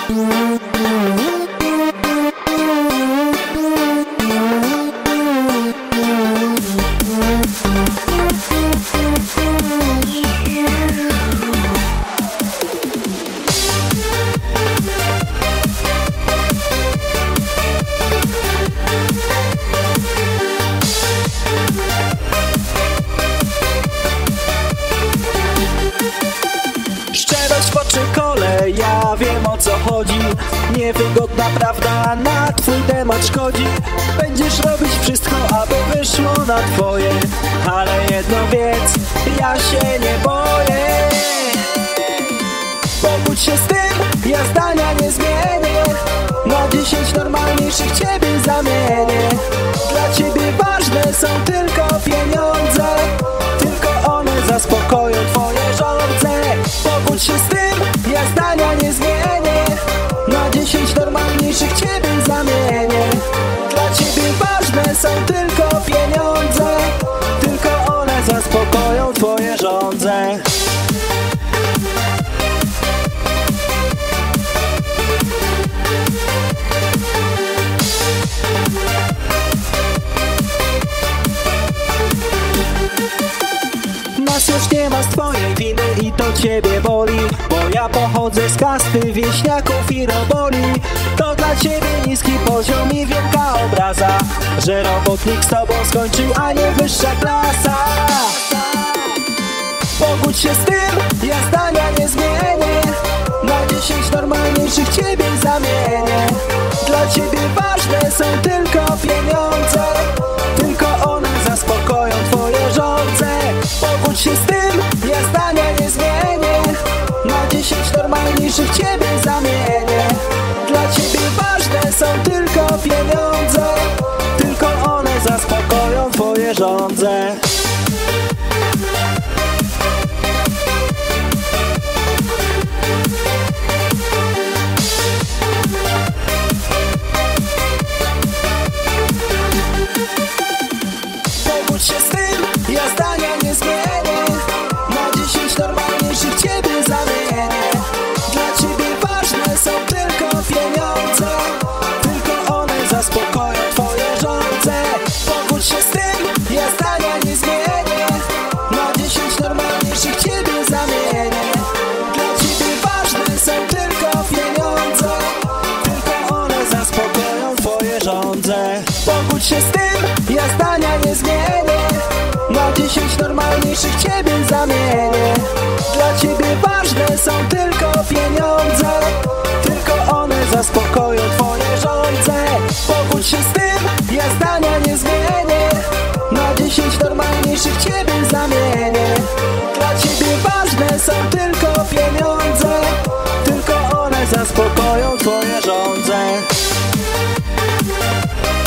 Ja wiem, o co chodzi. Niewygodna prawda na twój temat szkodzi. Będziesz robić wszystko, aby wyszło na twoje. Ale jedno wiedz, ja się nie boję. Pogódź się z tym, ja zdania nie zmienię. Na 10 normalniejszych ciebie zamienię. Dla ciebie ważne są tylko pieniądze. Tylko one zaspokoją twoje żądze. Pogódź się z tym, ja zdania nie zmienię. Na 10 normalniejszych ciebie zamienię. Dla ciebie ważne są tylko pieniądze. Tylko one zaspokoją twoje żądze. Nas już nie ma z twojej winy i to ciebie boli. Bo ja pochodzę z kasty wieśniaków i roboli. To dla ciebie niski poziom i wielka obraza, że robotnik z tobą skończył, a nie wyższa klasa. Pogódź się z tym, ja zdania nie zmienię. Na 10 normalniejszych ciebie zamienię. Dla ciebie ważne są tylko pieniądze. Tylko one zaspokoją twoje żądze. Pogódź się z tym, ja zdania nie zmienię. Na 10 normalniejszych ciebie zamienię. Dla ciebie ważne są tylko pieniądze. Tylko one zaspokoją twoje żądze. Pogódź się z tym, ja zdania nie zmienię. Na 10 normalniejszych ciebie zamienię. Dla ciebie ważne są tylko pieniądze. Tylko one zaspokoją twoje żądze. Pogódź się z tym, ja zdania nie zmienię. Na 10 normalniejszych ciebie zamienię. Dla ciebie ważne są tylko pieniądze. Tylko one zaspokoją twoje żądze. Pogódź się z tym, ja zdania nie zmienię. Na 10 normalniejszych ciebie zamienię. Dla ciebie ważne są tylko pieniądze. Tylko one zaspokoją twoje żądze. Pogódź się z tym, ja zdania nie zmienię. Na 10 normalniejszych ciebie zamienię. Dla ciebie ważne są tylko pieniądze. Tylko one zaspokoją twoje żądze.